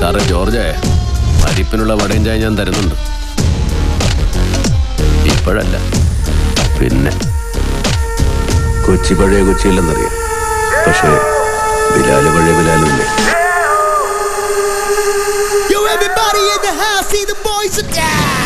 സാറേ ജോർജേ, പരിപ്പിനുള്ള വടയും ചായ ഞാൻ തരുന്നുണ്ട്. ഇപ്പോഴല്ല, പിന്നെ. കൊച്ചി പഴയ കൊച്ചിയില്ലെന്നറിയാം, പക്ഷേ ബിലാല് പഴയ ബിലാലല്ലേ. Yo, everybody in the house, see the boys are down.